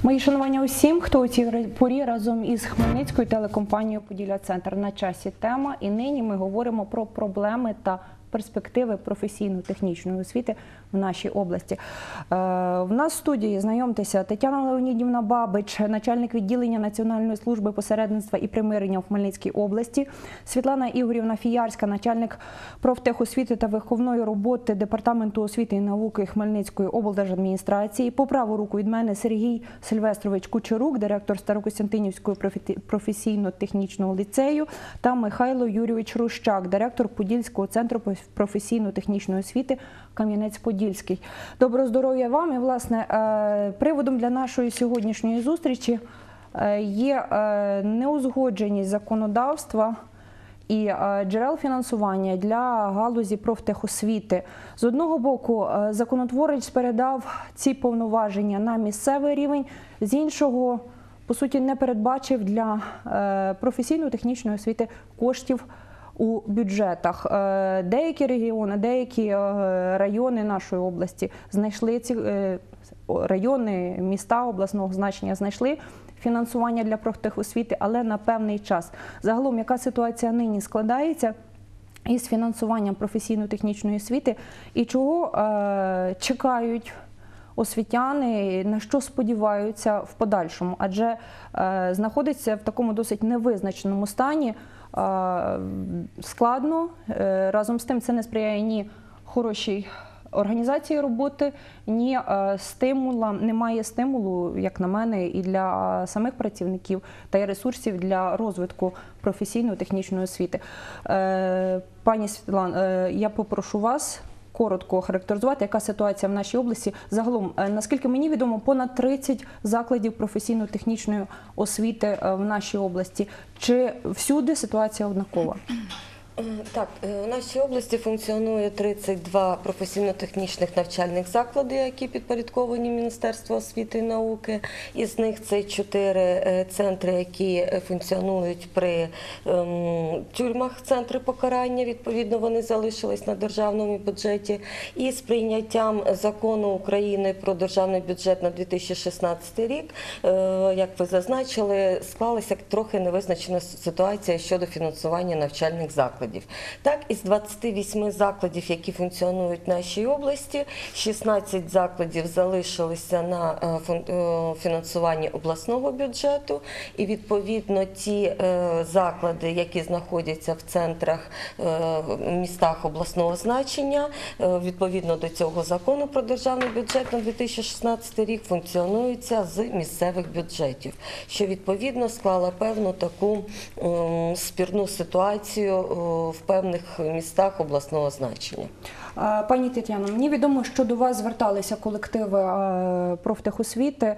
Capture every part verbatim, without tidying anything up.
Мої шанування усім, хто у цій порі разом із Хмельницькою телекомпанією «Поділля-Центр». На часі тема, і нині ми говоримо про проблеми та перспективи професійно-технічної освіти в нашій області. В нас в студії, знайомтеся, Тетяна Леонідівна Бабич, начальник відділення Національної служби посередництва і примирення в Хмельницькій області, Світлана Ігорівна Фіярська, начальник профтехосвіти та виховної роботи Департаменту освіти і науки Хмельницької облдержадміністрації. По праву руку від мене Сергій Сильвестрович Кучерук, директор Старокостянтинівського професійно-технічного ліцею, та Михайло Юрійович Рущак, директор Подільського центру професійно-технічної освіти Кам'янець-Подільський. Доброго здоров'я вам! І, власне, приводом для нашої сьогоднішньої зустрічі є неузгодженість законодавства і джерел фінансування для галузі профтехосвіти. З одного боку, законотворець передав ці повноваження на місцевий рівень, з іншого, по суті, не передбачив для професійно-технічної освіти коштів у бюджетах. Деякі регіони, деякі райони нашої області знайшли ці райони, міста обласного значення знайшли фінансування для профтехосвіти, але на певний час. Загалом, яка ситуація нині складається із фінансуванням професійно-технічної освіти і чого чекають освітяни, на що сподіваються в подальшому? Адже знаходиться в такому досить невизначеному стані, складно, разом з тим це не сприяє ні хорошій організації роботи, ні стимулам, немає стимулу, як на мене, і для самих працівників, та й ресурсів для розвитку професійно-технічної освіти. Пані Світлано, я попрошу вас коротко охарактеризувати, яка ситуація в нашій області. Загалом, наскільки мені відомо, понад тридцять закладів професійно-технічної освіти в нашій області. Чи всюди ситуація однакова? Так, у нашій області функціонує тридцять два професійно-технічних навчальних заклади, які підпорядковані Міністерству освіти і науки. Із них це чотири центри, які функціонують при ем, тюрмах, центри покарання, відповідно вони залишились на державному бюджеті. І з прийняттям закону України про державний бюджет на дві тисячі шістнадцятий рік, е, як ви зазначили, склалася трохи невизначена ситуація щодо фінансування навчальних закладів. Так, із двадцяти восьми закладів, які функціонують в нашій області, шістнадцять закладів залишилися на фінансуванні обласного бюджету, і відповідно ті заклади, які знаходяться в центрах, містах обласного значення, відповідно до цього закону про державний бюджет на дві тисячі шістнадцятий рік, функціонуються з місцевих бюджетів, що відповідно склала певну таку спірну ситуацію в певних містах обласного значення. Пані Тетяно, мені відомо, що до вас зверталися колективи профтехосвіти.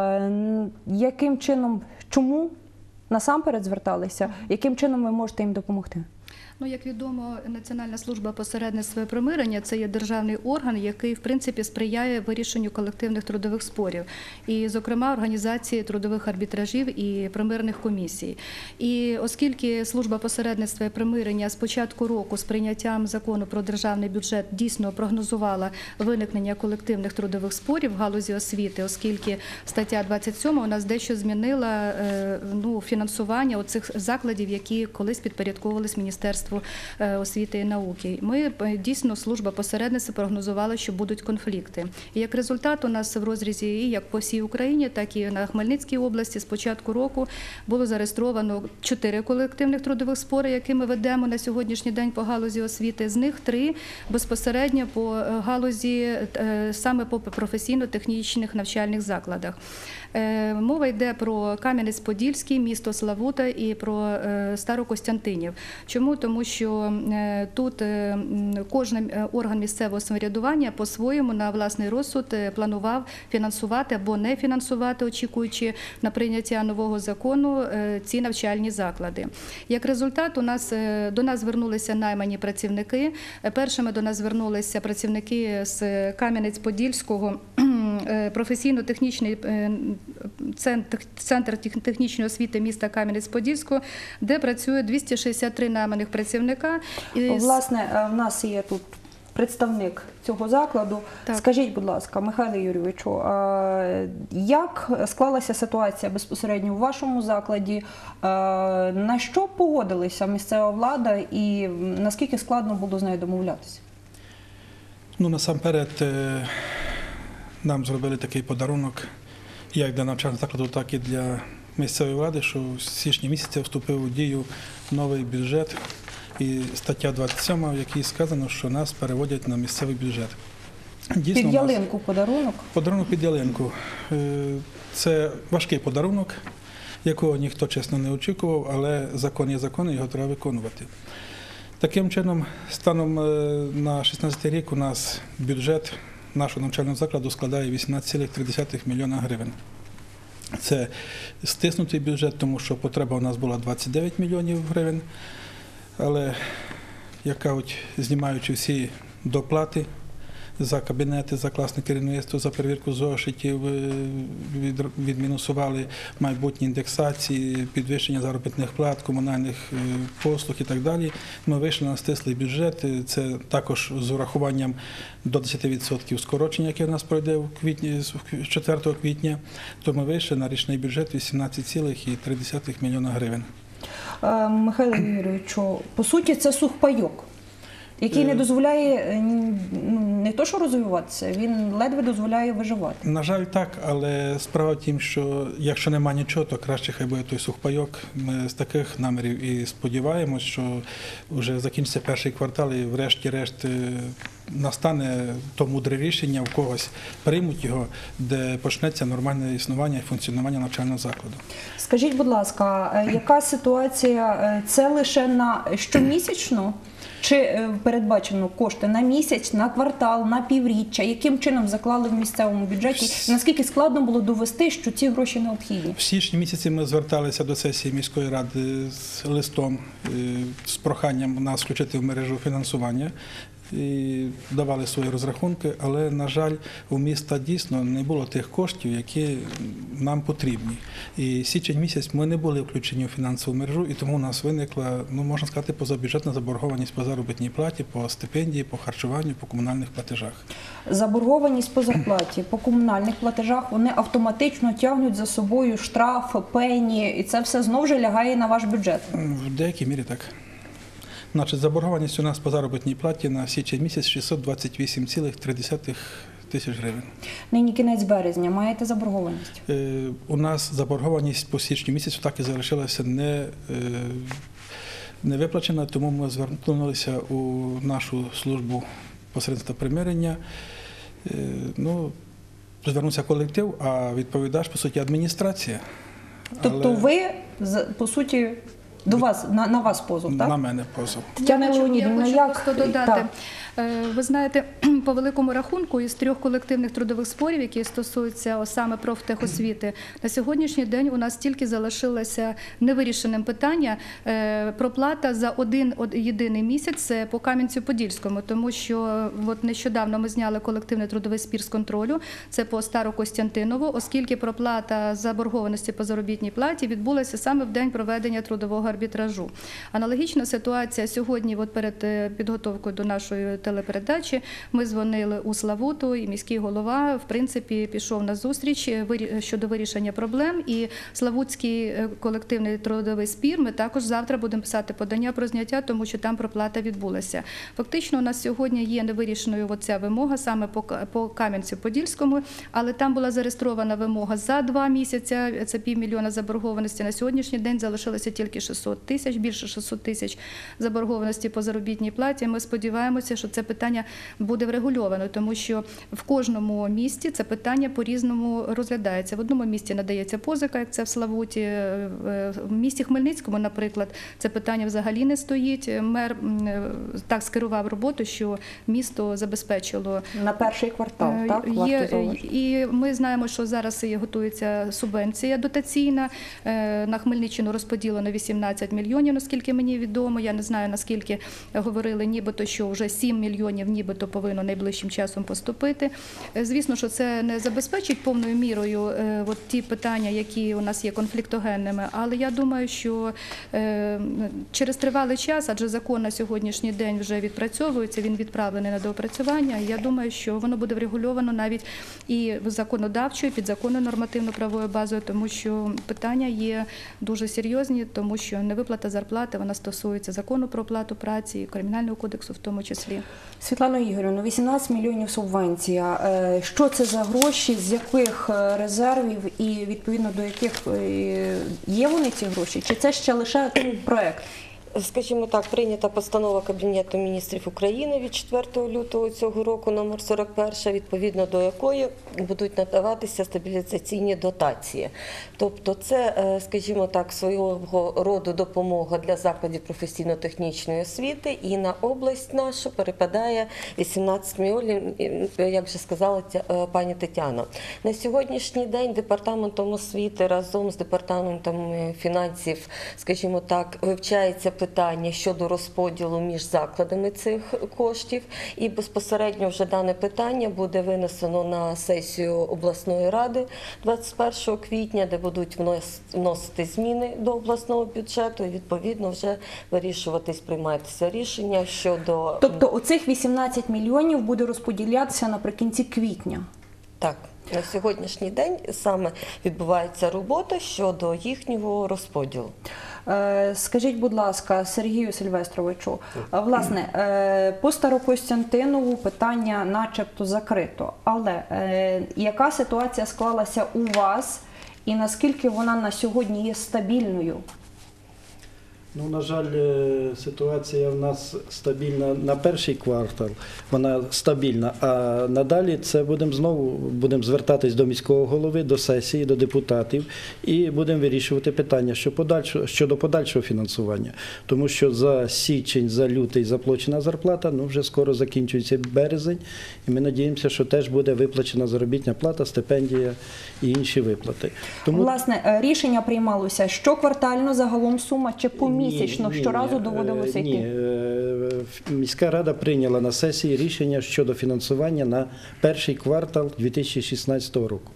Яким чином, чому насамперед зверталися? Яким чином ви можете їм допомогти? Ну, як відомо, Національна служба посередництва і примирення – це є державний орган, який, в принципі, сприяє вирішенню колективних трудових спорів. І, зокрема, організації трудових арбітражів і примирних комісій. І оскільки служба посередництва і примирення з початку року з прийняттям закону про державний бюджет дійсно прогнозувала виникнення колективних трудових спорів в галузі освіти, оскільки стаття двадцять сьома у нас дещо змінила ну, фінансування оцих закладів, які колись підпорядковувались Міністерству освіти і науки. Ми, дійсно, служба посередництва прогнозувала, що будуть конфлікти. І як результат у нас в розрізі і як по всій Україні, так і на Хмельницькій області з початку року було зареєстровано чотири колективних трудових спори, які ми ведемо на сьогоднішній день по галузі освіти. З них три безпосередньо по галузі, саме по професійно-технічних навчальних закладах. Мова йде про Кам'янець-Подільський, місто Славута і про Старокостянтинів. Чому? Тому що тут кожен орган місцевого самоврядування по-своєму на власний розсуд планував фінансувати або не фінансувати, очікуючи на прийняття нового закону, ці навчальні заклади. Як результат, у нас, до нас звернулися наймані працівники. Першими до нас звернулися працівники з Кам'янець-Подільського, професійно-технічний центр технічної освіти міста Кам'янець-Подільського, де працює двісті шістдесят три найманих працівника. Власне, в нас є тут представник цього закладу. Так. Скажіть, будь ласка, Михайло Юрійовичу, е, як склалася ситуація безпосередньо у вашому закладі? Е, На що погодилася місцева влада і наскільки складно було з нею домовлятися? Ну, насамперед, е, нам зробили такий подарунок, як для навчального закладу, так і для місцевої влади, що в січні місяці вступив у дію новий бюджет і стаття двадцять сьома, в якій сказано, що нас переводять на місцевий бюджет. Дійсно, Під у нас ялинку подарунок? подарунок під ялинку. Е, Це важкий подарунок, якого ніхто чесно не очікував, але закон є закон, і його треба виконувати. Таким чином, станом е, на шістнадцятий рік у нас бюджет нашого навчального закладу складає вісімнадцять цілих три десятих мільйона гривень. Це стиснутий бюджет, тому що потреба у нас була двадцять дев'ять мільйонів гривень, але, як кажуть, знімаючи всі доплати за кабінети, за класне керівництво, за перевірку зошитів, е, від- відмінусували майбутні індексації, підвищення заробітних плат, комунальних е, послуг і так далі. Ми вийшли на стислий бюджет. Е, Це також з урахуванням до десять відсотків скорочення, яке у нас пройде в квітні, з четвертого квітня. То ми вийшли на річний бюджет вісімнадцять цілих три десятих мільйона гривень. Е, Михайло Юрійовичу, по суті, це сухпайок, який не Е. дозволяє е, ну, не то що розвиватися, він ледве дозволяє виживати. На жаль, так, але справа в тім, що якщо нема нічого, то краще хай буде той сухпайок. Ми з таких намірів і сподіваємось, що вже закінчиться перший квартал і врешті-решт е, настане то мудре рішення, в когось приймуть його, де почнеться нормальне існування і функціонування навчального закладу. Скажіть, будь ласка, е, яка ситуація? Е, Це лише на щомісячно? Чи е, передбачено кошти на місяць, на квартал, на півріччя? Яким чином заклали в місцевому бюджеті? Наскільки складно було довести, що ці гроші необхідні? В січні місяці ми зверталися до сесії міської ради з листом е, з проханням нас включити в мережу фінансування. І давали свої розрахунки, але, на жаль, у міста дійсно не було тих коштів, які нам потрібні. І січень місяць ми не були включені у фінансову мережу, і тому у нас виникла, ну, можна сказати, позабюджетна заборгованість по заробітній платі, по стипендії, по харчуванню, по комунальних платежах. Заборгованість по зарплаті, по комунальних платежах, вони автоматично тягнуть за собою штраф, пені, і це все знову ж лягає на ваш бюджет. В деякій мірі так. Значить, заборгованість у нас по заробітній платі на січень місяць шістсот двадцять вісім цілих три десятих тисяч гривень. Нині кінець березня, маєте заборгованість? Е, У нас заборгованість по січню місяцю так і залишилася не, е, не виплачена, тому ми звернулися у нашу службу посередництва примирення. Е, Ну, звернувся колектив, а відповідач, по суті, адміністрація. Тобто Але ви, з- по суті, до вас, на, на вас позов, так? на мене позов. Тетяна Я хочу- Леонідівна, я хочу як- просто додати. так. Е, Ви знаєте, по великому рахунку із трьох колективних трудових спорів, які стосуються о, саме профтехосвіти, на сьогоднішній день у нас тільки залишилося невирішеним питання е, проплата за один од- єдиний місяць це по Кам'янцю-Подільському, тому що от нещодавно ми зняли колективний трудовий спір з контролю, це по Старокостянтинову, оскільки проплата заборгованості по заробітній платі відбулася саме в день проведення трудового арбітражу. Аналогічна ситуація сьогодні, от перед е, підготовкою до нашої телепередачі, ми дзвонили у Славуту, і міський голова, в принципі, пішов на зустріч е, вирі- щодо вирішення проблем. І Славутський е, колективний трудовий спір ми також завтра будемо писати подання про зняття, тому що там проплата відбулася. Фактично, у нас сьогодні є невирішеною оця вимога саме по, К- по Кам'янцю-Подільському, але там була зареєстрована вимога за два місяці, це півмільйона заборгованості. На сьогоднішній день залишилося тільки шістсот тисяч, більше шістсот тисяч заборгованості по заробітній платі. Ми сподіваємося, що це питання буде врегульовано, тому що в кожному місті це питання по-різному розглядається. В одному місті надається позика, як це в Славуті. В місті Хмельницькому, наприклад, це питання взагалі не стоїть. Мер м, так скерував роботу, що місто забезпечило На перший квартал, Е, так? Варто Є, зауважити. і ми знаємо, що зараз і готується субвенція дотаційна. Е, На Хмельниччину розподілено вісімнадцять вісімнадцять мільйонів, наскільки мені відомо. Я не знаю, наскільки говорили, нібито, що вже сім мільйонів нібито повинно найближчим часом поступити. Звісно, що це не забезпечить повною мірою е, от ті питання, які у нас є конфліктогенними, але я думаю, що е, через тривалий час, адже закон на сьогоднішній день вже відпрацьовується, він відправлений на доопрацювання, я думаю, що воно буде врегульовано навіть і законодавчою, підзаконною нормативно-правовою базою, тому що питання є дуже серйозні, тому що невиплата зарплати, вона стосується закону про оплату праці, і Кримінального кодексу в тому числі. Світлано Ігорівно, вісімнадцять мільйонів субвенція. Е, Що це за гроші, з яких е, резервів і відповідно до яких е, є вони ці гроші? Чи це ще лише проект? Скажімо так, прийнята постанова Кабінету міністрів України від четвертого лютого цього року, номер сорок один, відповідно до якої будуть надаватися стабілізаційні дотації. Тобто це, скажімо так, свого роду допомога для закладів професійно-технічної освіти, і на область нашу перепадає вісімнадцять мільйонів, як вже сказала пані Тетяна. На сьогоднішній день Департаментом освіти разом з Департаментом фінансів, скажімо так, вивчається питання щодо розподілу між закладами цих коштів, і безпосередньо вже дане питання буде винесено на сесію обласної ради двадцять першого квітня, де будуть вносити зміни до обласного бюджету, і відповідно вже вирішуватись, прийматися рішення щодо... Тобто оцих вісімнадцять мільйонів буде розподілятися наприкінці квітня? Так. На сьогоднішній день саме відбувається робота щодо їхнього розподілу. Скажіть, будь ласка, Сергію Сильвестровичу, власне, по Старокостянтинову питання начебто закрито, але яка ситуація склалася у вас і наскільки вона на сьогодні є стабільною? Ну, на жаль, ситуація в нас стабільна на перший квартал, вона стабільна, а надалі це будемо знову будемо звертатись до міського голови, до сесії, до депутатів і будемо вирішувати питання щодо подальшого, щодо подальшого фінансування. Тому що за січень, за лютий заплачена зарплата, ну вже скоро закінчується березень, і ми надіємося, що теж буде виплачена заробітна плата, стипендія і інші виплати. Тому... Власне, рішення приймалося щоквартально, загалом сума, чи помісячно? Місячно, щоразу доводилося йти? Ні, міська рада прийняла на сесії рішення щодо фінансування на перший квартал дві тисячі шістнадцятого року.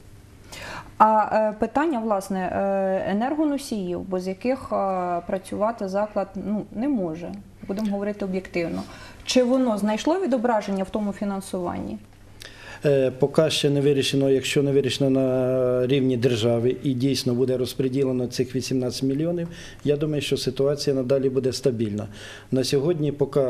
А питання, власне, енергоносіїв, без яких працювати заклад ну, не може, будемо говорити об'єктивно. Чи воно знайшло відображення в тому фінансуванні? Поки ще не вирішено, якщо не вирішено на рівні держави і дійсно буде розподілено цих вісімнадцять мільйонів, я думаю, що ситуація надалі буде стабільна. На сьогодні поки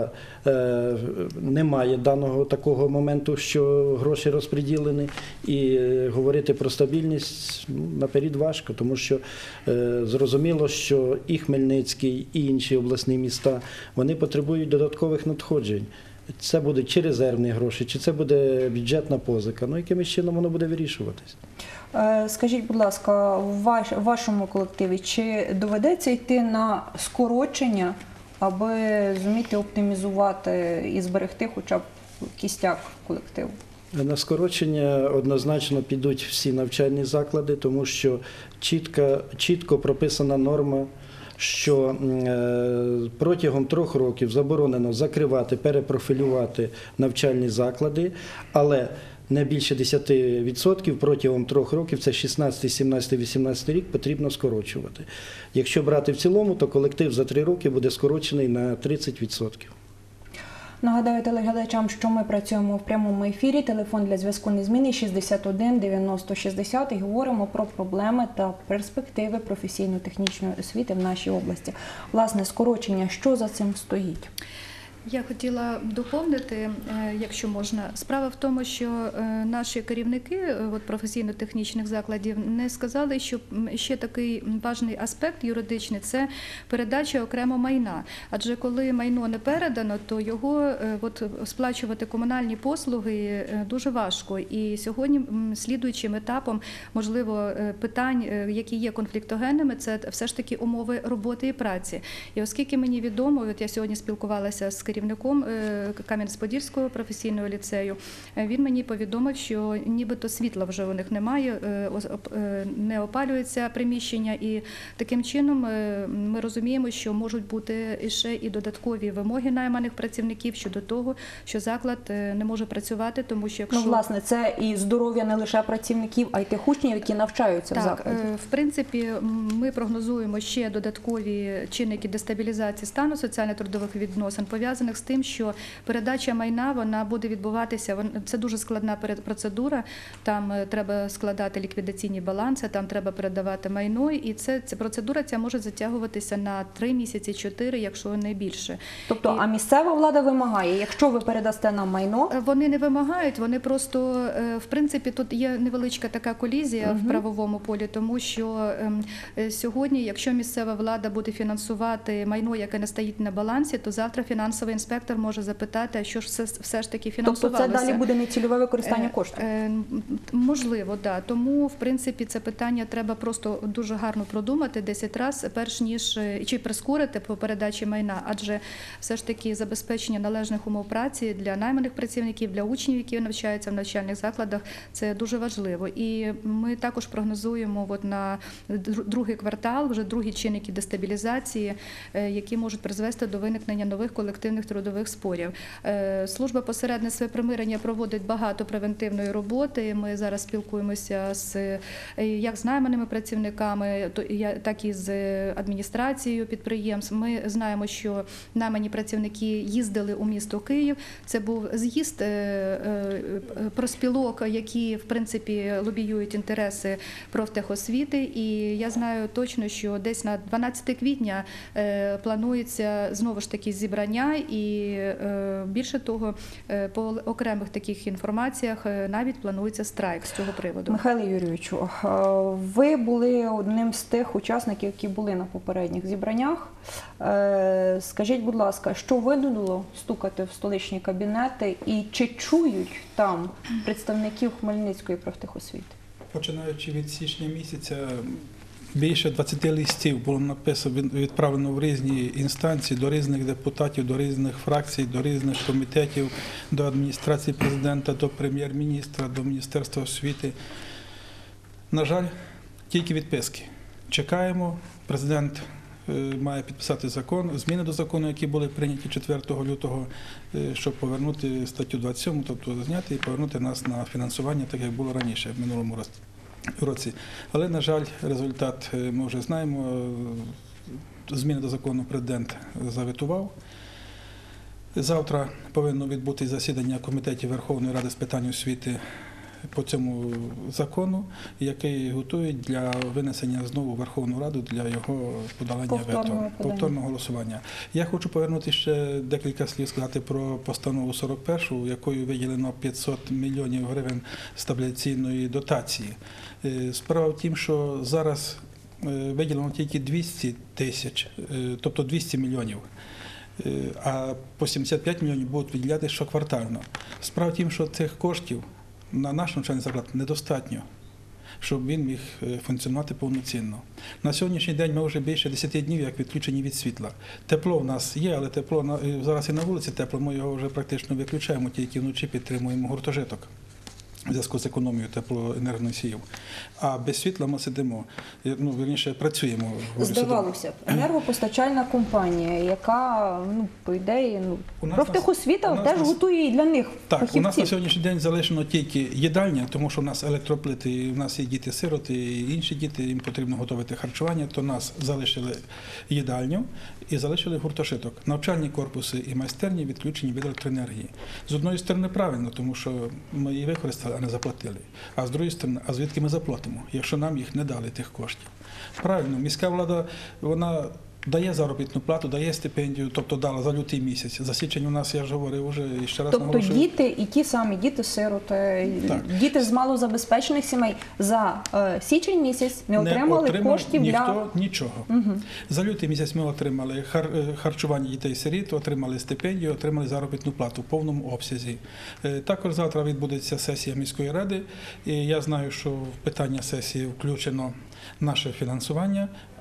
немає даного такого моменту, що гроші розподілені, і говорити про стабільність ну, наперед важко, тому що зрозуміло, що і Хмельницький, і інші обласні міста, вони потребують додаткових надходжень. Це будуть чи резервні гроші, чи це буде бюджетна позика. Ну, якимось чином воно буде вирішуватись. Скажіть, будь ласка, в ваш, вашому колективі, чи доведеться йти на скорочення, аби зуміти оптимізувати і зберегти хоча б кістяк колективу? На скорочення однозначно підуть всі навчальні заклади, тому що чітко, чітко прописана норма, що протягом трьох років заборонено закривати, перепрофілювати навчальні заклади, але не більше десяти відсотків протягом трьох років, це шістнадцятий, сімнадцятий, вісімнадцятий рік, потрібно скорочувати. Якщо брати в цілому, то колектив за три роки буде скорочений на тридцять відсотків. Нагадаю телеглядачам, що ми працюємо в прямому ефірі. Телефон для зв'язку незмінний шістдесят один дев'яносто шістдесят і говоримо про проблеми та перспективи професійно-технічної освіти в нашій області. Власне, скорочення, що за цим стоїть? Я хотіла доповнити, якщо можна. Справа в тому, що наші керівники професійно-технічних закладів не сказали, що ще такий важливий аспект юридичний – це передача окремо майна. Адже коли майно не передано, то його от, сплачувати комунальні послуги дуже важко. І сьогодні слідуючим етапом, можливо, питань, які є конфліктогенними, це все ж таки умови роботи і праці. І оскільки мені відомо, от я сьогодні спілкувалася з керівником керівником е, Кам'янець-Подільського професійного ліцею. Е, Він мені повідомив, що нібито світла вже у них немає, е, ос- оп- е, не опалюється приміщення, і таким чином е, ми розуміємо, що можуть бути ще і додаткові вимоги найманих працівників щодо того, що заклад е, не може працювати, тому що якщо Ну, власне, це і здоров'я не лише працівників, а й тих учнів, які навчаються в Так, закладі. е, в принципі, м, ми прогнозуємо ще додаткові чинники дестабілізації стану соціально-трудових відносин, пов'язаних з тим, що передача майна вона буде відбуватися. вон- Це дуже складна перед- процедура. Там е, треба складати ліквідаційні баланси, там треба передавати майно, і це ця процедура ця може затягуватися на три місяці, чотири, якщо не більше. Тобто, і- а місцева влада вимагає, якщо ви передасте нам майно, Е, Вони не вимагають, вони просто, е, в принципі, тут є невеличка така колізія в правовому полі, тому що ем, е, сьогодні, якщо місцева влада буде фінансувати майно, яке не стоїть на балансі, то завтра фінансовий інспектор може запитати, а що ж все, все ж таки тобто фінансувалося. це далі буде нецільове використання Е, коштів. е, Можливо, да. Тому, в принципі, це питання треба просто дуже гарно продумати десять разів, перш ніж е, чи прискорити по передачі майна, адже все ж таки забезпечення належних умов праці для найманих працівників, для учнів, які навчаються в навчальних закладах, це дуже важливо. І ми також прогнозуємо от на дру- другий квартал, вже другі чинники дестабілізації, е, які можуть призвести до виникнення нових колективних трудових спорів. Е, Служба посередництва і примирення проводить багато превентивної роботи. Ми зараз спілкуємося з е, як з найманими працівниками, то я- так і з адміністрацією підприємств. Ми знаємо, що наймані працівники їздили у місто Київ. Це був з'їзд е, е, профспілок, які в принципі лобіюють інтереси профтехосвіти. І я знаю точно, що десь на дванадцяте квітня е, планується знову ж таки зібрання, і е, більше того, е, по окремих таких інформаціях е, навіть планується страйк з цього приводу. Михайло Юрійовичу, е, ви були одним з тих учасників, які були на попередніх зібраннях. Е, Скажіть, будь ласка, що винудило стукати в столичні кабінети і чи чують там представників Хмельницької профтехосвіти? Починаючи від січня місяця, більше двадцяти листів було написано, від- відправлено в різні інстанції, до різних депутатів, до різних фракцій, до різних комітетів, до адміністрації президента, до прем'єр-міністра, до Міністерства освіти. На жаль, тільки відписки. Чекаємо, президент е, має підписати закон, зміни до закону, які були прийняті четвертого лютого, е, щоб повернути статтю двадцять сьому, тобто зняти і повернути нас на фінансування, так як було раніше, в минулому році. році. Але, на жаль, результат е, ми вже знаємо. Е, Зміни до закону президент заветував. Завтра повинно відбутися засідання комітетів Верховної Ради з питань освіти по цьому закону, який готують для винесення знову в Верховну Раду для його подолання Повторного вето, подання. повторного голосування. Я хочу повернути ще декілька слів сказати про постанову сорок першу, якою виділено п'ятсот мільйонів гривень стабіляційної дотації. Е, Справа в тім, що зараз е, виділено тільки двісті тисяч, е, тобто двісті мільйонів. Е, А по сімдесят п'ять мільйонів будуть виділяти щоквартально. Справа в тім, що цих коштів на наш навчальний заклад недостатньо, щоб він міг е, функціонувати повноцінно. На сьогоднішній день ми вже більше десяти днів як відключені від світла. Тепло в нас є, але тепло на- е, зараз і на вулиці тепло, ми його вже практично виключаємо, тільки вночі підтримуємо гуртожиток в зв'язку з економією теплоенергоносіїв. А без світла ми сидимо, е, ну, вірніше, працюємо. говорю, Здавалося б, енергопостачальна компанія, яка, ну, по ідеї, ну, У нас профтехосвіта у нас- теж у нас- готує і для них Так, у нас фахівців. на сьогоднішній день залишено тільки їдальня, тому що у нас електроплити, і у нас є діти-сироти, і інші діти, їм потрібно готувати харчування, то нас залишили їдальню і залишили гуртожиток. Навчальні корпуси і майстерні відключені від електроенергії. З одної сторони правильно, тому що ми її використали, а не заплатили. А з другої сторони, а звідки ми заплатимо, якщо нам їх не дали тих коштів? Правильно, міська влада, вона дає заробітну плату, дає стипендію, тобто дала за лютий місяць. За січень у нас, я ж говорив, вже і ще раз Тобто наголошую. діти і ті самі діти-сироти, Так. діти з малозабезпечених сімей за е, січень місяць не отримали отримав коштів ніхто для... нічого. За лютий місяць ми отримали хар, е, харчування дітей-сиріт, отримали стипендію, отримали заробітну плату в повному обсязі. Е, Також завтра відбудеться сесія міської ради, і я знаю, що в питання сесії включено наше фінансування,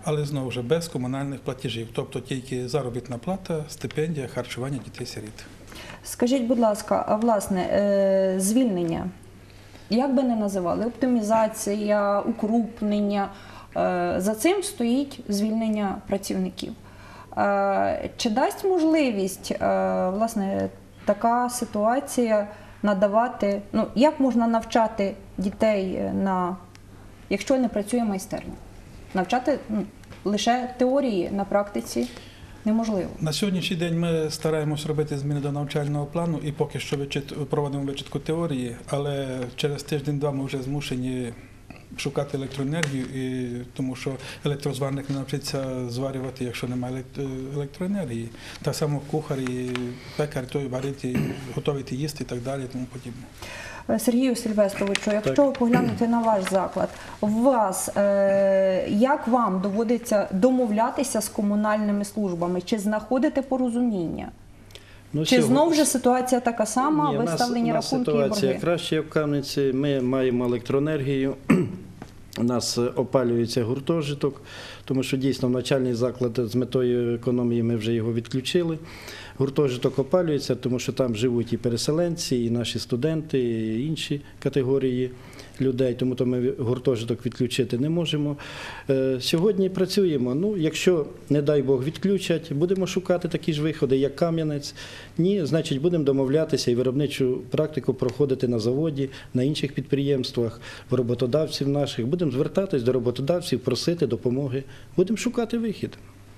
але знову ж без комунальних платежів, тобто тільки заробітна плата, стипендія, харчування дітей-сиріт. Скажіть, будь ласка, а власне, е, звільнення, як би не називали, оптимізація, укрупнення, е, за цим стоїть звільнення працівників. Е, Чи дасть можливість, е, власне, така ситуація надавати, ну, як можна навчати дітей, на, якщо не працює майстерня? Навчати ну, лише теорії, на практиці неможливо. На сьогоднішній день ми стараємось робити зміни до навчального плану і поки що вичит- проводимо вичитку теорії, але через тиждень-два ми вже змушені шукати електроенергію, і, тому що електрозварник не навчиться зварювати, якщо немає елект- електроенергії. Так само кухар і пекар той варить, і готувати їсти і так далі, і тому подібне. Сергію Сильвестровичу, якщо ви поглянете на ваш заклад, у вас, е, як вам доводиться домовлятися з комунальними службами? Чи знаходите порозуміння? Ну, Чи сьогодні- знову ж ситуація така сама, Ні, у нас- виставлені у нас рахунки і ситуація борги? краще, як в Кам'янці. Ми маємо електроенергію. У нас опалюється гуртожиток, тому що дійсно навчальний заклад з метою економії ми вже його відключили. Гуртожиток опалюється, тому що там живуть і переселенці, і наші студенти, і інші категорії людей, тому то ми гуртожиток відключити не можемо. Е, Сьогодні працюємо. Ну, якщо, не дай Бог, відключать, будемо шукати такі ж виходи, як Кам'янець. Ні, значить, будемо домовлятися і виробничу практику проходити на заводі, на інших підприємствах, в роботодавців наших. Будемо звертатись до роботодавців, просити допомоги. Будемо шукати вихід.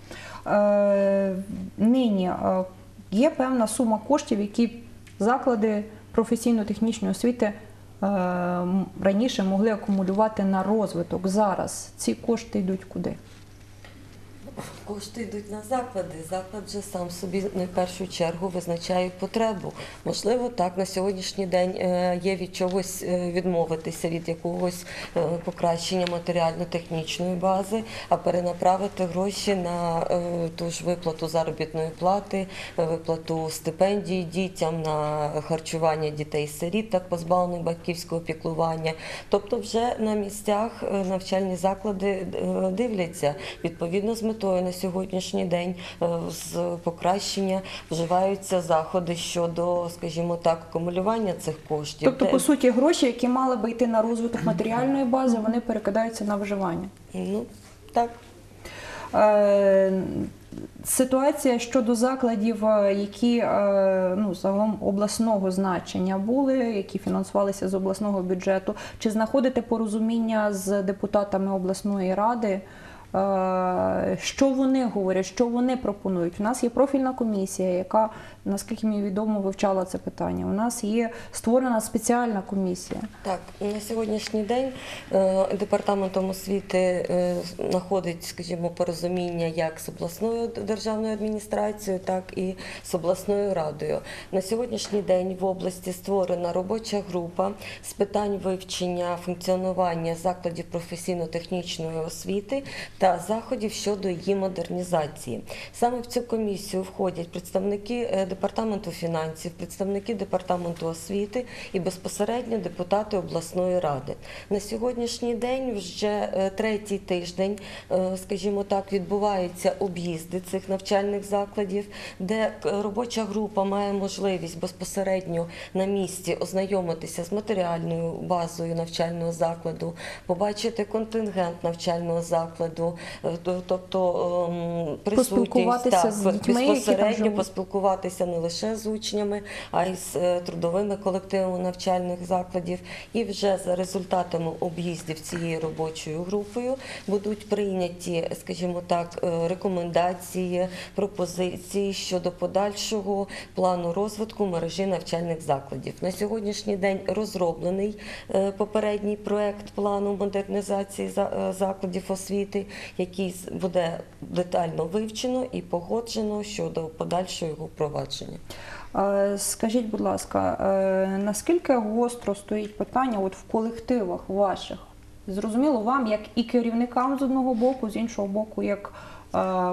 Е, Нині е, є певна сума коштів, які заклади професійно-технічної освіти е, м, раніше могли акумулювати на розвиток. Зараз ці кошти йдуть куди? Кошти йдуть на заклади. Заклад вже сам собі не в першу чергу визначає потребу. Можливо, так, на сьогоднішній день е, є від чогось е, відмовитися, від якогось е, покращення матеріально-технічної бази, а перенаправити гроші на е, ту ж виплату заробітної плати, е, виплату стипендій дітям, на харчування дітей-сиріт, так позбавлених батьківського піклування. Тобто вже на місцях е, навчальні заклади е, дивляться відповідно з метою на сьогоднішній день е, з покращення вживаються заходи щодо, скажімо так, акумулювання цих коштів. Тобто, Де- по суті, гроші, які мали би йти на розвиток матеріальної бази, вони перекидаються на вживання. Ну, так. Е, Ситуація щодо закладів, е, які е, ну, загалом обласного значення були, які фінансувалися з обласного бюджету, чи знаходите порозуміння з депутатами обласної ради? Е, Що вони говорять, що вони пропонують? У нас є профільна комісія, яка, наскільки мені відомо, вивчала це питання. У нас є створена спеціальна комісія. Так, на сьогоднішній день е, департаментом освіти е, знаходить, скажімо, порозуміння як з обласною державною адміністрацією, так і з обласною радою. На сьогоднішній день в області створена робоча група з питань вивчення функціонування закладів професійно-технічної освіти та заходів щодо її модернізації. Саме в цю комісію входять представники е, департаменту фінансів, представники департаменту освіти і безпосередньо депутати обласної ради. На сьогоднішній день вже е, третій тиждень, е, скажімо так, відбуваються об'їзди цих навчальних закладів, де е, робоча група має можливість безпосередньо на місці ознайомитися з матеріальною базою навчального закладу, побачити контингент навчального закладу, е, то- тобто ем, присутність, Поспілкуватися так, з дітьми, які там безпосередньо живуть. поспілкуватися не лише з учнями, а й з е, трудовими колективами навчальних закладів. І вже за результатами об'їздів цією робочою групою будуть прийняті, скажімо так, е, рекомендації, пропозиції щодо подальшого плану розвитку мережі навчальних закладів. На сьогоднішній день розроблений е, попередній проект плану модернізації за- е, закладів освіти, який з- буде детально вивчено і погоджено щодо подальшого його впровадження. Е, Скажіть, будь ласка, е, наскільки гостро стоїть питання от в колективах ваших? Зрозуміло, вам, як і керівникам з одного боку, з іншого боку, як е,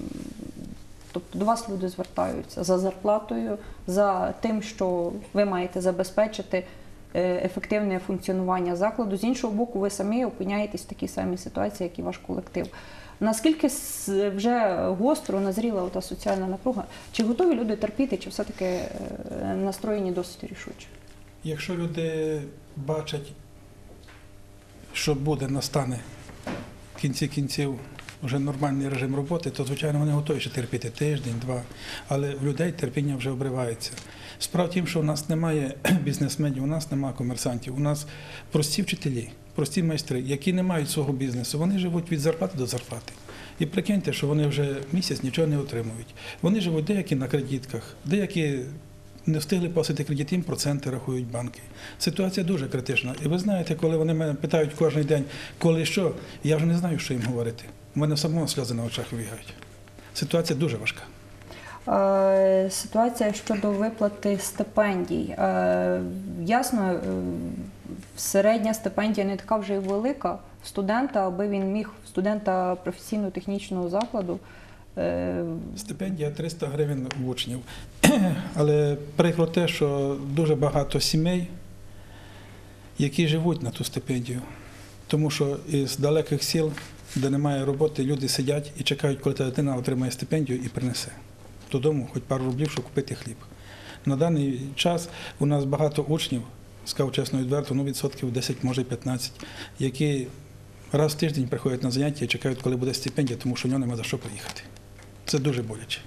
тобто до вас люди звертаються за зарплатою, за тим, що ви маєте забезпечити е, ефективне функціонування закладу. З іншого боку, ви самі опиняєтесь в такій самій ситуації, як і ваш колектив. Наскільки с- вже гостро назріла ота соціальна напруга? Чи готові люди терпіти, чи все-таки е, настроєні досить рішуче? Якщо люди бачать, що буде, настане в кінці кінців вже нормальний режим роботи, то, звичайно, вони готові ще терпіти тиждень, два. Але в людей терпіння вже обривається. Справа в тім, що у нас немає бізнесменів, у нас немає комерсантів, у нас прості вчителі, прості майстри, які не мають свого бізнесу, вони живуть від зарплати до зарплати. І прикиньте, що вони вже місяць нічого не отримують. Вони живуть деякі на кредитках, деякі не встигли погасити кредит, їм проценти рахують банки. Ситуація дуже критична. І ви знаєте, коли вони мене питають кожен день, коли що, я вже не знаю, що їм говорити. У мене самого сльози на очах вибігають. Ситуація дуже важка. Е, Ситуація щодо виплати стипендій. Е, Ясно, е, середня стипендія не така вже й велика студента, аби він міг, студента професійно-технічного закладу. е, Стипендія триста гривень в учнів. Але прикро те, що дуже багато сімей, які живуть на ту стипендію. Тому що із далеких сіл, де немає роботи, люди сидять і чекають, коли та дитина отримає стипендію і принесе додому хоч пару рублів, щоб купити хліб. На даний час у нас багато учнів, скажу чесно відверто, ну відсотків десять, може п'ятнадцять, які раз в тиждень приходять на заняття і чекають, коли буде стипендія, тому що в нього немає за що приїхати. Це дуже боляче.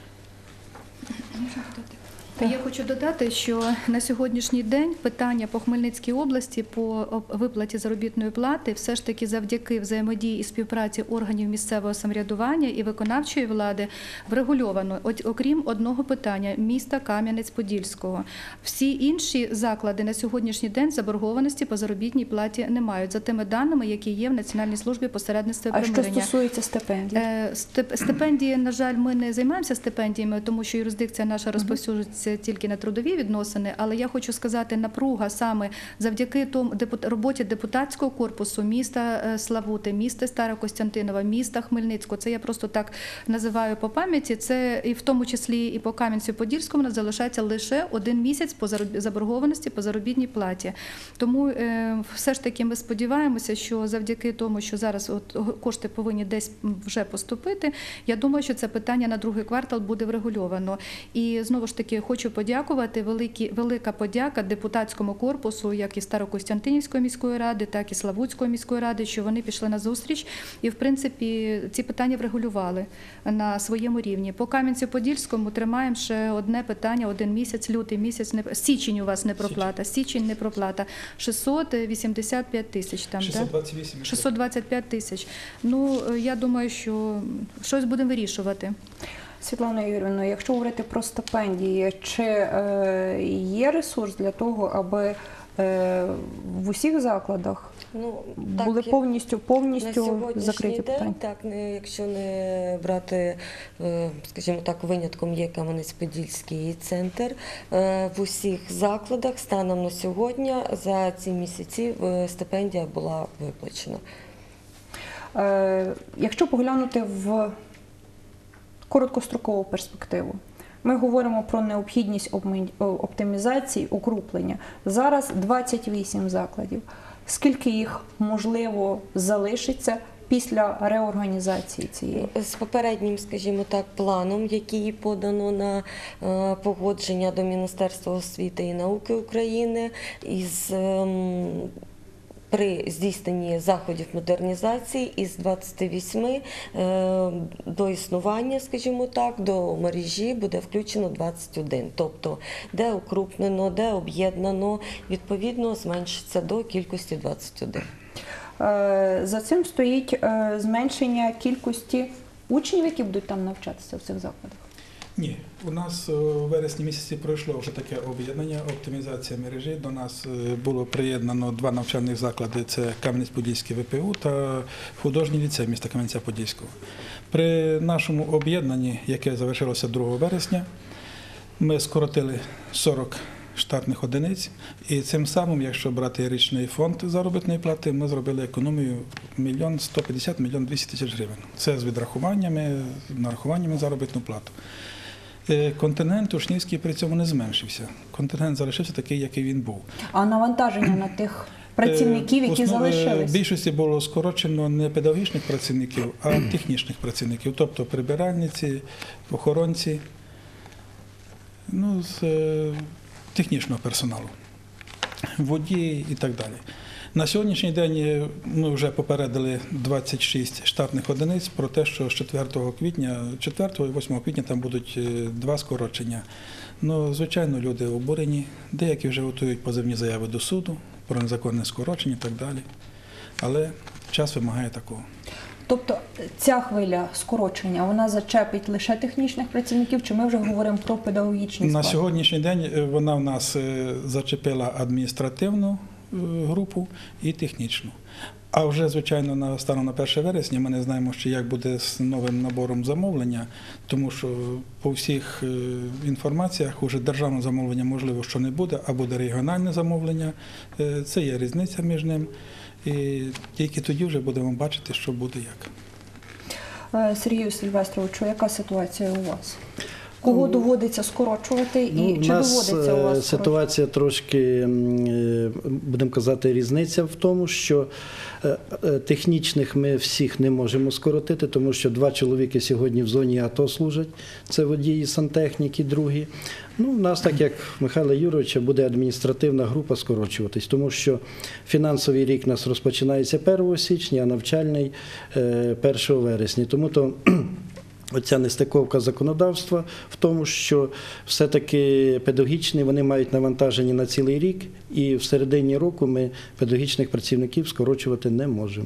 Та я хочу додати, що на сьогоднішній день питання по Хмельницькій області по виплаті заробітної плати все ж таки завдяки взаємодії і співпраці органів місцевого самоврядування і виконавчої влади врегульовано, От, окрім одного питання – міста Кам'янець-Подільського. Всі інші заклади на сьогоднішній день заборгованості по заробітній платі не мають, за тими даними, які є в Національній службі посередництва і А що примирення. стосується стипендій? Е, стип- Стипендії, на жаль, ми не займаємося стипендіями, тому що юрисдикція наша розповсюджується тільки на трудові відносини, але я хочу сказати, напруга саме завдяки тому депут- роботі депутатського корпусу міста е, Славути, міста Старокостянтинова, міста Хмельницького, це я просто так називаю по пам'яті, це і в тому числі і по Кам'янцю-Подільському у нас залишається лише один місяць по зароб- заборгованості по заробітній платі. Тому е, все ж таки ми сподіваємося, що завдяки тому, що зараз от кошти повинні десь вже поступити, я думаю, що це питання на другий квартал буде врегульовано. І знову ж таки хочу подякувати, великі, велика подяка депутатському корпусу, як і Старокостянтинівської міської ради, так і Славутської міської ради, що вони пішли на зустріч і, в принципі, ці питання врегулювали на своєму рівні. По Кам'янцю-Подільському тримаємо ще одне питання, один місяць, лютий місяць, не, січень у вас не проплата, січень не проплата, шістсот вісімдесят п'ять тисяч там, шістсот двадцять вісім. так? шістсот двадцять п'ять тисяч. Ну, я думаю, що щось будемо вирішувати. Світлана Юрівна, якщо говорити про стипендії, чи е, є ресурс для того, аби е, в усіх закладах Ну, так, були як- повністю, На повністю сьогоднішній закриті день, питання? так, не, якщо не брати, е, скажімо так, винятком є Кам'янець-Подільський центр, е, в усіх закладах станом на сьогодні за ці місяці е, стипендія була виплачена. Е, Якщо поглянути в короткострокову перспективу, ми говоримо про необхідність обмін- оптимізації, укрупнення. Зараз двадцять вісім закладів. Скільки їх, можливо, залишиться після реорганізації цієї? З попереднім, скажімо так, планом, який подано на е, погодження до Міністерства освіти і науки України, із ем, при здійсненні заходів модернізації із двадцяти восьми е, до існування, скажімо так, до мережі буде включено двадцять один. Тобто, де укрупнено, де об'єднано, відповідно, зменшиться до кількості двадцять один. Е, За цим стоїть е, зменшення кількості учнів, які будуть там навчатися в цих закладах. Ні, у нас е, у вересні місяці пройшло вже таке об'єднання, оптимізація мережі. До нас е, було приєднано два навчальних заклади – це Кам'янець-Подільський ВПУ та художній ліцей міста Кам'янця-Подільського. При нашому об'єднанні, яке завершилося другого вересня, ми скоротили сорок штатних одиниць, і цим самим, якщо брати річний фонд заробітної плати, ми зробили економію мільйон сто п'ятдесят, мільйон двісті тисяч гривень. Це з відрахуваннями, нарахуваннями заробітну плату. Е, Контингент учнівський при цьому не зменшився. Контингент залишився такий, який він був. А навантаження на тих працівників, Е, які основ- е, залишились? В більшості було скорочено не педагогічних працівників, а технічних працівників, тобто прибиральниці, охоронці, ну, з е, технічного персоналу, водії і так далі. На сьогоднішній день е, ми вже попередили двадцять шість штатних одиниць про те, що з четвертого квітня, четвертого і восьмого квітня там будуть е, два скорочення. Ну, звичайно, люди обурені, деякі вже готують позовні заяви до суду про незаконне скорочення і так далі. Але час вимагає такого. Тобто ця хвиля скорочення, вона зачепить лише технічних працівників, чи ми вже говоримо про педагогічний На склад? сьогоднішній день е, вона в нас е, зачепила адміністративну е, групу і технічну. А вже, звичайно, на станом на перше вересня ми не знаємо, ще як буде з новим набором замовлення, тому що по всіх е, інформаціях уже державне замовлення можливо, що не буде, а буде регіональне замовлення. Е, Це є різниця між ним. І тільки тоді вже будемо бачити, що буде як. Е, Сергію Сильвестровичу, яка ситуація у вас? Кого доводиться скорочувати і Ну, чи у нас доводиться у е, вас ситуація трошки, м, е, будемо казати, різниця в тому, що е, е, технічних ми всіх не можемо скоротити, тому що два чоловіки сьогодні в зоні АТО служать, це водії сантехніки, другі. Ну, у нас, так як Михайла Юровича, буде адміністративна група скорочуватись, тому що фінансовий рік у нас розпочинається першого січня, а навчальний е, першого вересня. Тому то оця нестиковка законодавства в тому, що все-таки педагогічні вони мають навантаження на цілий рік, і в середині року ми педагогічних працівників скорочувати не можемо.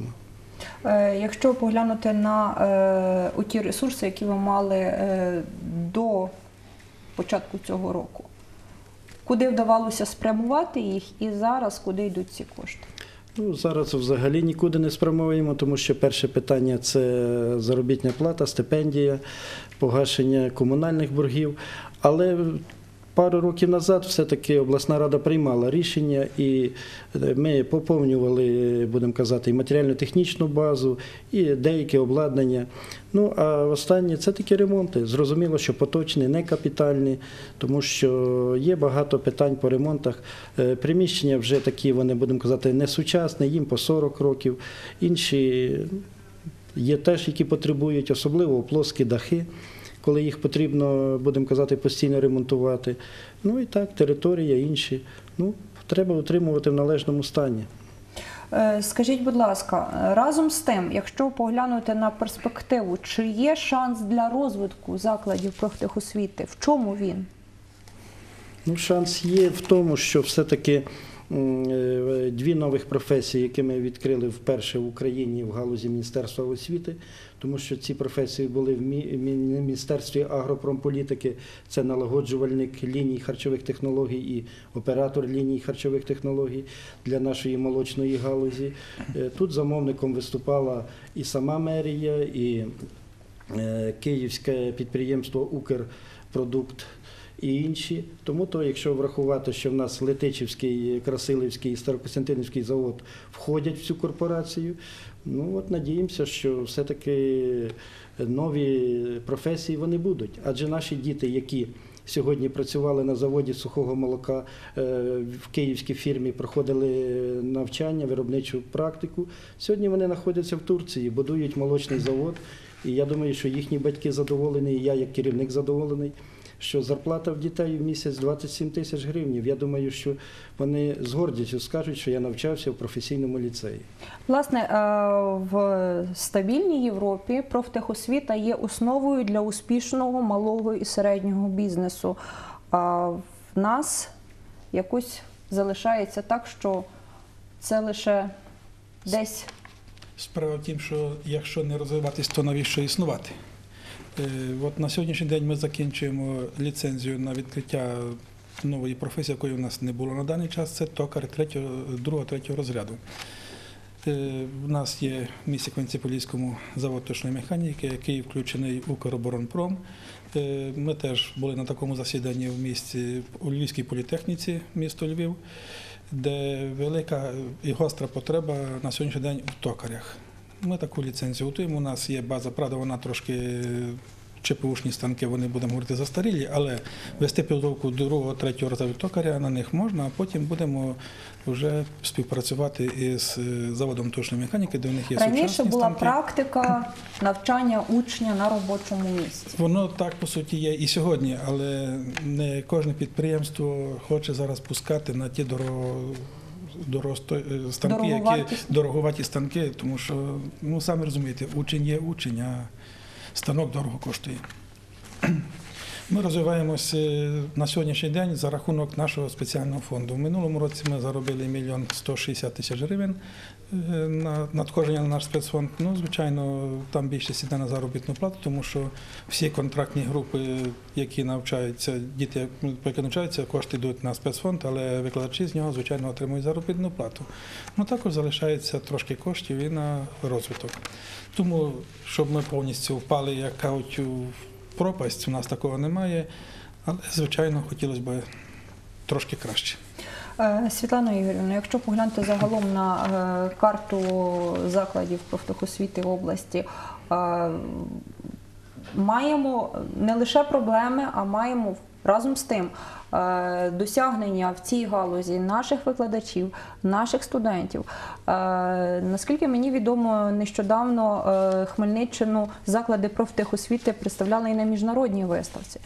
Е, Якщо поглянути на е, ті ресурси, які ви мали е, до початку цього року, куди вдавалося спрямувати їх і зараз куди йдуть ці кошти? Ну, зараз взагалі нікуди не спрямовуємо, тому що перше питання – це заробітна плата, стипендія, погашення комунальних боргів. Але пару років назад все-таки обласна рада приймала рішення, і ми поповнювали, будемо казати, і матеріально-технічну базу, і деяке обладнання. Ну, а останнє – це такі ремонти. Зрозуміло, що поточні, не капітальні, тому що є багато питань по ремонтах. Приміщення вже такі, вони, будемо казати, не сучасні, їм по сорок років. Інші є теж, які потребують, особливо плоскі дахи, коли їх потрібно, будемо казати, постійно ремонтувати. Ну і так, територія, інші. Ну, треба утримувати в належному стані. Е, Скажіть, будь ласка, разом з тим, якщо поглянути на перспективу, чи є шанс для розвитку закладів профтехосвіти? В чому він? Ну, шанс є в тому, що все-таки м, е, дві нових професії, які ми відкрили вперше в Україні в галузі Міністерства освіти, тому що ці професії були в Мі- Мі- Міністерстві агропромполітики, це налагоджувальник ліній харчових технологій і оператор ліній харчових технологій для нашої молочної галузі. Е, Тут замовником виступала і сама мерія, і е, київське підприємство «Укрпродукт», і інші. Тому то, якщо врахувати, що в нас Летичівський, Красилівський і Старокостянтинівський завод входять в цю корпорацію, ну от надіємося, що все-таки нові професії вони будуть. Адже наші діти, які сьогодні працювали на заводі сухого молока в київській фірмі, проходили навчання, виробничу практику, сьогодні вони знаходяться в Турції, будують молочний завод. І я думаю, що їхні батьки задоволені, і я як керівник задоволений, що зарплата в дітей в місяць двадцять сім тисяч гривень. Я думаю, що вони з гордістю скажуть, що я навчався в професійному ліцеї. Власне, е, в стабільній Європі профтехосвіта є основою для успішного малого і середнього бізнесу. А в нас якось залишається так, що це лише десь. Справа в тім, що якщо не розвиватись, то навіщо існувати? Е, От на сьогоднішній день ми закінчуємо ліцензію на відкриття нової професії, якої у нас не було на даний час, це токар другого-третього розряду. Е, У нас є в місті Кам'янці-Подільському завод точної механіки, який включений «Укроборонпром». Е, Ми теж були на такому засіданні в місті, у Львівській політехніці, місто Львів, де велика і гостра потреба на сьогоднішній день в токарях. Ми таку ліцензію готуємо, у нас є база, правда, вона трошки ЧПУшні станки, вони, будемо говорити, застарілі, але вести підготовку другого, третього разу токаря на них можна, а потім будемо вже співпрацювати із заводом точної механіки, де в них є Раніше сучасні була станки. практика навчання учня на робочому місці. Воно так, по суті, є і сьогодні, але не кожне підприємство хоче зараз пускати на ті дорого, доросто, станки, які Дороговартісні. дороговаті станки, тому що, ну, самі розумієте, учень є учень, а станок дорого коштує. Ми розвиваємося на сьогоднішній день за рахунок нашого спеціального фонду. В минулому році ми заробили мільйон сто шістдесят тисяч гривень на надходження на наш спецфонд. Ну, звичайно, там більшість іде на заробітну плату, тому що всі контрактні групи, які навчаються, діти, які навчаються, кошти йдуть на спецфонд, але викладачі з нього, звичайно, отримують заробітну плату. Ну, також залишається трошки коштів і на розвиток. Тому, щоб ми повністю впали, як кажуть, у пропасть, у нас такого немає, але, звичайно, хотілося б трошки краще. Е, Світлана Ігорівна, якщо поглянути загалом на е, карту закладів профтехосвіти в області, е, маємо не лише проблеми, а маємо разом з тим е, досягнення в цій галузі наших викладачів, наших студентів. Е, Наскільки мені відомо, нещодавно е, Хмельниччину заклади профтехосвіти представляли і на міжнародній виставці.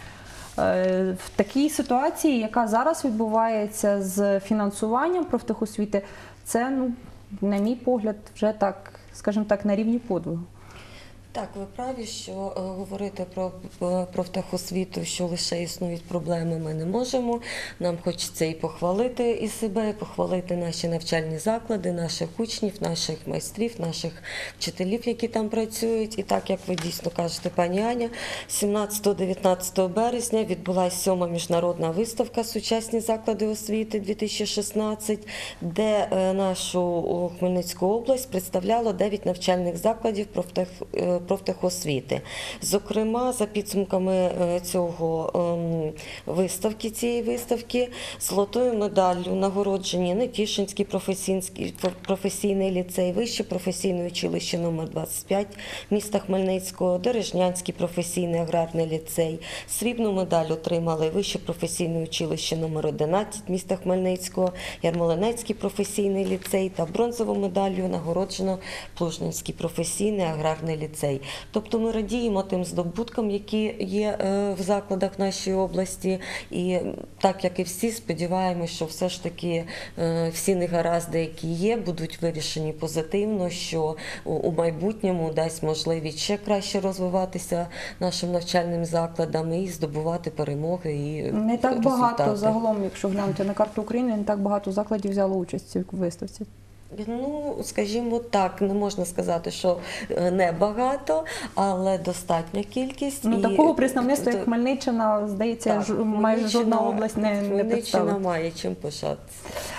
Е, В такій ситуації, яка зараз відбувається з фінансуванням профтехосвіти, це, ну, на мій погляд, вже так, скажімо так, на рівні подвигу. Так, ви праві, що е, говорити про е, профтехосвіту, що лише існують проблеми, ми не можемо. Нам хочеться і похвалити і себе, і похвалити наші навчальні заклади, наших учнів, наших майстрів, наших вчителів, які там працюють. І так, як ви дійсно кажете, пані Аня, сімнадцятого-дев'ятнадцятого березня відбулася сьома міжнародна виставка «Сучасні заклади освіти дві тисячі шістнадцять», де е, нашу Хмельницьку область представляло дев'ять навчальних закладів профтех профтехосвіти. Зокрема, за підсумками цього виставки, цієї виставки, золотою медаллю нагороджені Нетішинський професійний, професійний ліцей, Вище професійне училище номер двадцять п'ять міста Хмельницького, Дережнянський професійний аграрний ліцей. Срібну медаль отримали Вище професійне училище номер одинадцять міста Хмельницького, Ярмолинецький професійний ліцей та бронзову медаллю нагороджено Плужненський професійний аграрний ліцей. Тобто ми радіємо тим здобуткам, які є в закладах нашої області, і так, як і всі, сподіваємося, що все ж таки всі негаразди, які є, будуть вирішені позитивно, що у майбутньому дасть можливість ще краще розвиватися нашим навчальним закладам і здобувати перемоги і Не так результати. багато загалом, якщо глянути на карту України, не так багато закладів взяло участь в цій виставці. Ну, скажімо так, не можна сказати, що небагато, але достатня кількість. Ну, і такого представництва, як Хмельниччина, здається, Так, ж, майже жодна область не, не Хмельниччина представила. має чим пишатися.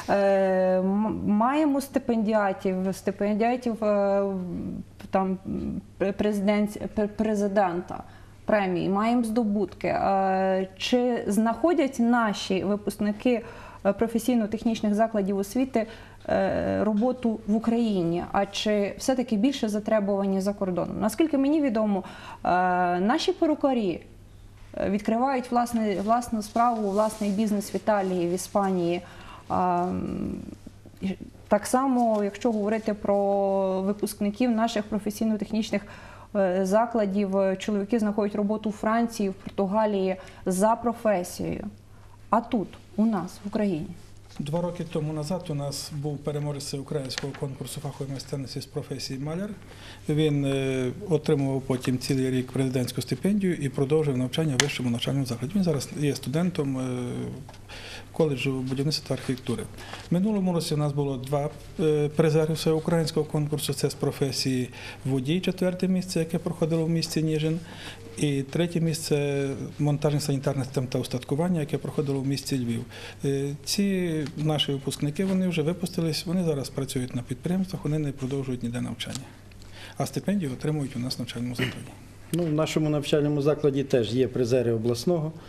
Е, м- маємо стипендіатів, стипендіатів е, там, президент, президента премії, маємо здобутки. Е, чи знаходять наші випускники професійно-технічних закладів освіти роботу в Україні, а чи все-таки більше затребувані за кордоном? Наскільки мені відомо, наші перукарі відкривають власне, власну справу, власний бізнес в Італії, в Іспанії. Так само, якщо говорити про випускників наших професійно-технічних закладів, чоловіки знаходять роботу у Франції, в Португалії за професією. А тут, у нас, в Україні? Два роки тому назад у нас був переможець українського конкурсу фахової майстерності з професії маляр. Він е, отримував потім цілий рік президентську стипендію і продовжив навчання в вищому навчальному закладі. Він зараз є студентом е, коледжу будівництва та архітектури. В минулому році у нас було два е, призери всеукраїнського конкурсу. Це з професії водій, четверте місце, яке проходило в місті Ніжин. І третє місце – монтажний санітарний систем та устаткування, яке проходило в місті Львів. Ці наші випускники, вони вже випустились, вони зараз працюють на підприємствах, вони не продовжують ніде навчання. А стипендію отримують у нас в навчальному закладі. Ну, в нашому навчальному закладі теж є призери обласного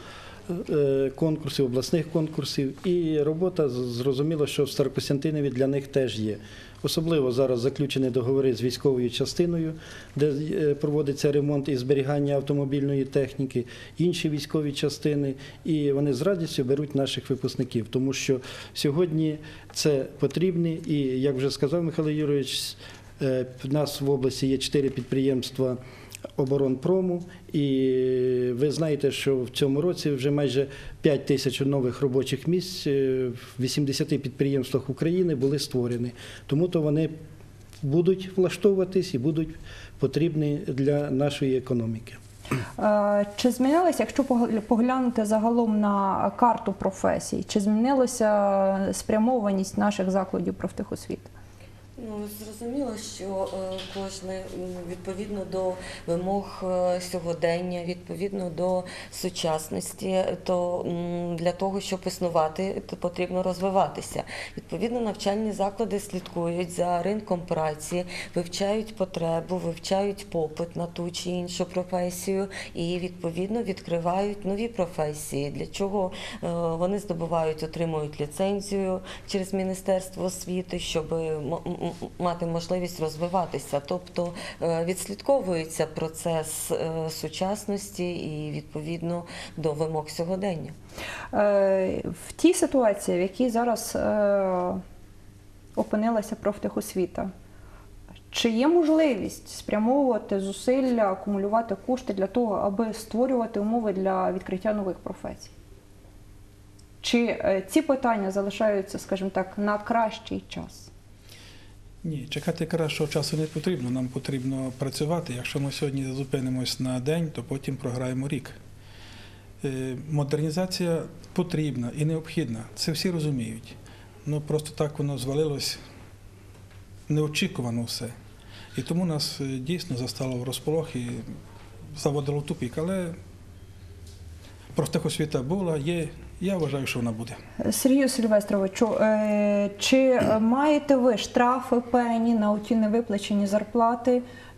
е, конкурсів, обласних конкурсів. І робота, зрозуміло, що в Старокостянтинові для них теж є. Особливо зараз заключені договори з військовою частиною, де е, проводиться ремонт і зберігання автомобільної техніки, інші військові частини. І вони з радістю беруть наших випускників, тому що сьогодні це потрібно. І, як вже сказав Михайло Юрійович, е, в нас в області є чотири підприємства оборонпрому, і ви знаєте, що в цьому році вже майже п'ять тисяч нових робочих місць в вісімдесяти підприємствах України були створені. Тому то вони будуть влаштовуватись і будуть потрібні для нашої економіки. Е, Чи змінилося, якщо погля- поглянути загалом на карту професій, чи змінилася спрямованість наших закладів профтехосвіти? Ну, зрозуміло, що е, кожне м, відповідно до вимог е, сьогодення, відповідно до сучасності, то м, для того, щоб існувати, то потрібно розвиватися. Відповідно, навчальні заклади слідкують за ринком праці, вивчають потребу, вивчають попит на ту чи іншу професію і, відповідно, відкривають нові професії, для чого е, вони здобувають, отримують ліцензію через Міністерство освіти, щоб м- м- мати можливість розвиватися, тобто е, відслідковується процес е, сучасності і відповідно до вимог сьогодення. Е, В тій ситуації, в якій зараз е, опинилася профтехосвіта, чи є можливість спрямовувати зусилля, акумулювати кошти для того, аби створювати умови для відкриття нових професій? Чи е, ці питання залишаються, скажімо так, на кращий час? Ні, чекати кращого часу не потрібно. Нам потрібно працювати. Якщо ми сьогодні зупинимось на день, то потім програємо рік. Е, Модернізація потрібна і необхідна. Це всі розуміють. Ну просто так воно звалилось неочікувано все. І тому нас е, дійсно застало в розполох і заводило в тупік. Але профтехосвіта була, є. Я вважаю, що вона буде. Сергію Сильвестровичу, е, чи маєте ви штрафи пені на оті невиплачені зарплати,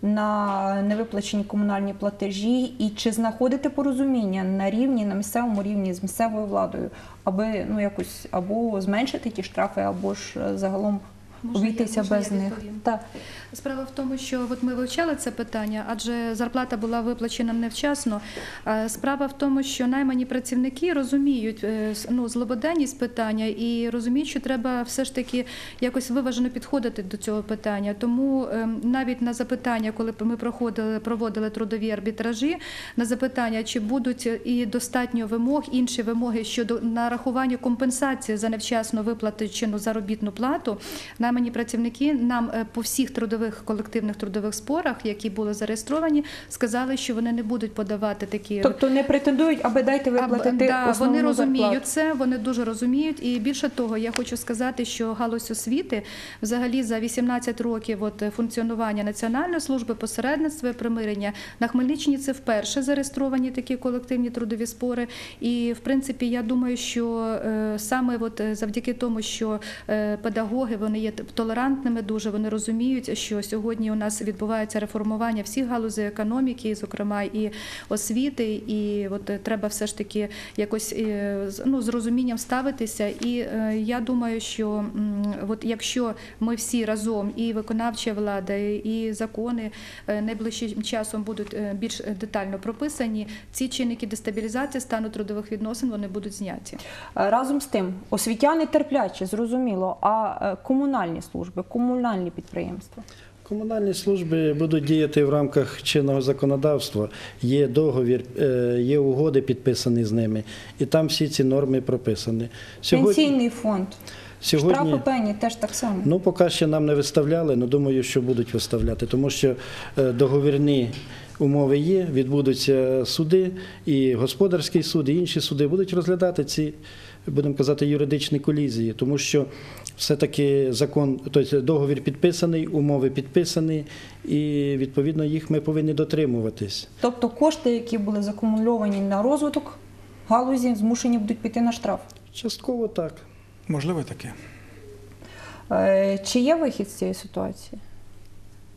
на невиплачені комунальні платежі, і чи знаходите порозуміння на рівні, на місцевому рівні з місцевою владою, аби ну якось або зменшити ті штрафи, або ж е, загалом Може, обійтися я- може, без я них? відповім? Так. Справа в тому, що от ми вивчали це питання, адже зарплата була виплачена невчасно. А Справа в тому, що наймані працівники розуміють е, с- ну, злободенність питання і розуміють, що треба все ж таки якось виважено підходити до цього питання. Тому е, навіть на запитання, коли ми проходили, проводили трудові арбітражі, на запитання, чи будуть і достатньо вимог, інші вимоги щодо нарахування компенсації за невчасно виплачену заробітну плату, наймані працівники нам е, по всіх трудових колективних трудових спорах, які були зареєстровані, сказали, що вони не будуть подавати такі. Тобто не претендують, аби дайте виплатити А, да, основну вони розуміють зарплату. це, вони дуже розуміють. І більше того, я хочу сказати, що галузь освіти взагалі за вісімнадцять років от, функціонування Національної служби посередництва і примирення на Хмельниччині це вперше зареєстровані такі колективні трудові спори. І, в принципі, я думаю, що е, саме от, завдяки тому, що е, педагоги, вони є толерантними дуже, вони розуміють, що сьогодні у нас відбувається реформування всіх галузей економіки, зокрема і освіти, і от е, треба все ж таки якось е, з- ну, з розумінням ставитися. І е, я думаю, що м, от якщо ми всі разом, і виконавча влада, і закони е, найближчим часом будуть е, більш детально прописані, ці чинники дестабілізації стану трудових відносин, вони будуть зняті. Е, Разом з тим, освітяни терплячі, зрозуміло, а е, комунальні служби, комунальні підприємства? Комунальні служби будуть діяти в рамках чинного законодавства. Є договір, е, є угоди підписані з ними, і там всі ці норми прописані. Пенсійний фонд, сьогодні, штрафи пені теж так само. ну, поки ще нам не виставляли, але думаю, що будуть виставляти, тому що е, договірні умови є, відбудуться суди, і господарський суд, і інші суди будуть розглядати ці, будемо казати, юридичні колізії, тому що все-таки закон, тобто договір підписаний, умови підписані, і відповідно їх ми повинні дотримуватись. Тобто кошти, які були закумульовані на розвиток галузі, змушені будуть піти на штраф. Частково так. Можливо, таке. Е, Чи є вихід з цієї ситуації?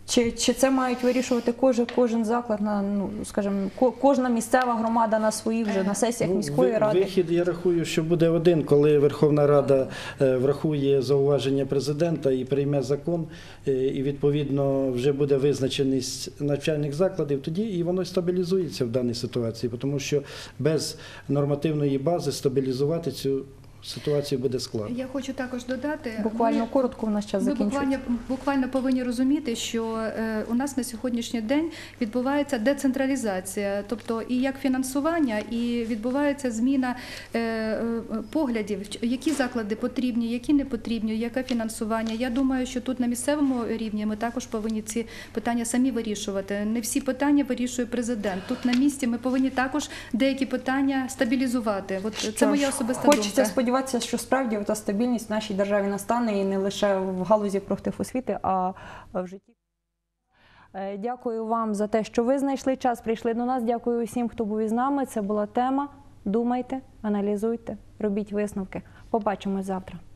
Чи, чи це мають вирішувати кожен, кожен заклад, на, ну, скажімо, ко- кожна місцева громада на своїх вже, на сесіях Ну, міської ви- ради? Вихід, я рахую, що буде один, коли Верховна Рада е, врахує зауваження президента і прийме закон, е, і відповідно вже буде визначеність навчальних закладів, тоді і воно стабілізується в даній ситуації, тому що без нормативної бази стабілізувати цю ситуацію буде складно. Я хочу також додати, Буквально ми- коротко, в нас час Ми закінчується. буквально, буквально повинні розуміти, що е, у нас на сьогоднішній день відбувається децентралізація, тобто і як фінансування, і відбувається зміна е, е, поглядів, які заклади потрібні, які не потрібні, яке фінансування. Я думаю, що тут на місцевому рівні ми також повинні ці питання самі вирішувати. Не всі питання вирішує президент. Тут на місці ми повинні також деякі питання стабілізувати. От це Що моя ж, особиста Хочеться думка. сподіватися, що справді та стабільність в нашій державі настане і не лише в галузі профтехосвіти, а в житті. Е, Дякую вам за те, що ви знайшли час, прийшли до нас. Дякую усім, хто був із нами. Це була тема. Думайте, аналізуйте, робіть висновки. Побачимось завтра.